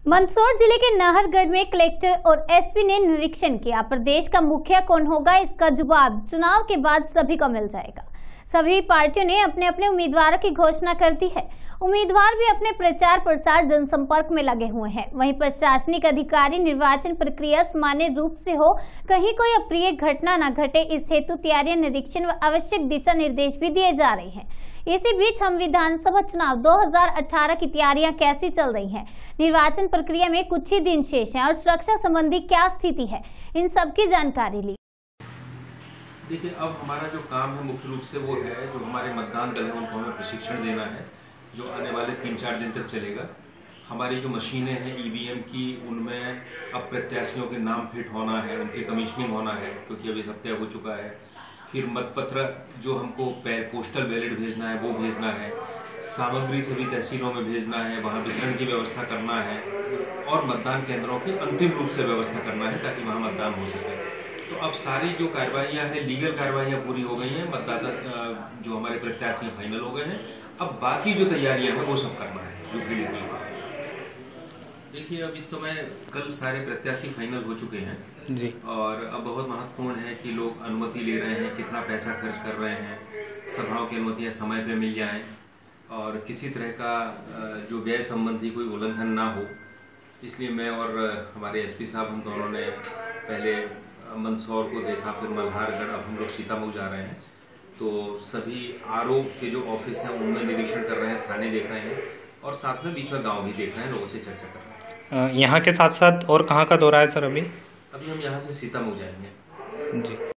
मंदसौर जिले के नाहरगढ़ में कलेक्टर और एसपी ने निरीक्षण किया। प्रदेश का मुखिया कौन होगा, इसका जवाब चुनाव के बाद सभी को मिल जाएगा। सभी पार्टियों ने अपने अपने उम्मीदवारों की घोषणा कर दी है। उम्मीदवार भी अपने प्रचार प्रसार जनसंपर्क में लगे हुए हैं। वहीं प्रशासनिक अधिकारी निर्वाचन प्रक्रिया सामान्य रूप से हो, कहीं कोई अप्रिय घटना न घटे, इस हेतु तैयारियां, निरीक्षण व आवश्यक दिशा निर्देश भी दिए जा रहे हैं। इसी बीच हम विधानसभा चुनाव 2018 की तैयारियां कैसी चल रही हैं, निर्वाचन प्रक्रिया में कुछ ही दिन शेष हैं और सुरक्षा संबंधी क्या स्थिति है, इन सब की जानकारी ली। देखिए, अब हमारा जो काम है मुख्य रूप से वो है जो हमारे मतदान दल है उनको हमें प्रशिक्षण देना है, जो आने वाले 3-4 दिन तक चलेगा। हमारी जो मशीनें हैं ईवीएम की, उनमें अब प्रत्याशियों के नाम फिट होना है, उनकी कमीशनिंग होना है, क्योंकि अभी हत्या हो चुका है। फिर मतपत्र जो हमको पोस्टल बैलेट भेजना है वो भेजना है, सामग्री सभी तहसीलों में भेजना है, वहाँ वितरण की व्यवस्था करना है और मतदान केंद्रों की अंतिम रूप से व्यवस्था करना है ताकि वहाँ मतदान हो सके। तो अब सारी जो कार्रवाइयाँ हैं, लीगल कार्रवाइयाँ पूरी हो गई हैं, मतदाता जो हमारे प्रत्याशी फाइनल हो गए हैं। अब बाकी जो तैयारियां हैं वो सब करना है, जो फील्ड की है। देखिए, अब इस समय कल सारे प्रत्याशी फाइनल हो चुके हैं जी, और अब बहुत महत्वपूर्ण है कि लोग अनुमति ले रहे हैं, कितना पैसा खर्च कर रहे हैं, सभाओं की अनुमतियां समय पे मिल जाएं और किसी तरह का जो व्यय संबंधी कोई उल्लंघन ना हो। इसलिए मैं और हमारे एसपी साहब, हम दोनों ने पहले मंदसौर को देखा, फिर मल्हारगढ़, अब हम लोग सीतामऊ जा रहे हैं। तो सभी आरओ के जो ऑफिस हैं उनमें निरीक्षण कर रहे हैं, थाने देख रहे हैं और साथ में बीच में गांव भी देख रहे हैं, लोगों से चर्चा कर रहे हैं। यहाँ के साथ साथ और कहाँ का दौरा है सर? अभी हम यहाँ से सीतामऊ जाएंगे। जी।